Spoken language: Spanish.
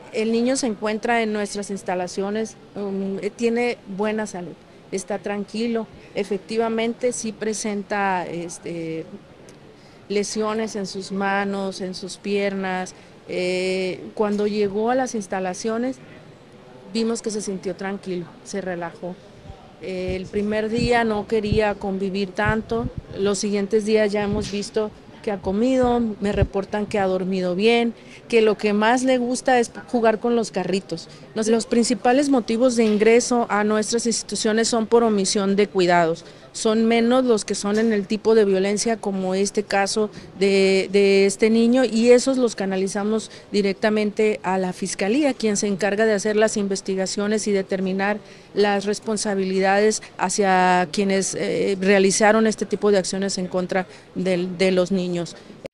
El niño se encuentra en nuestras instalaciones, tiene buena salud, está tranquilo, efectivamente sí presenta lesiones en sus manos, en sus piernas. Cuando llegó a las instalaciones vimos que se sintió tranquilo, se relajó. El primer día no quería convivir tanto, los siguientes días ya hemos visto que ha comido, me reportan que ha dormido bien, que lo que más le gusta es jugar con los carritos. Los principales motivos de ingreso a nuestras instituciones son por omisión de cuidados. Son menos los que son en el tipo de violencia como este caso de este niño, y esos los canalizamos directamente a la Fiscalía, quien se encarga de hacer las investigaciones y determinar las responsabilidades hacia quienes realizaron este tipo de acciones en contra de los niños.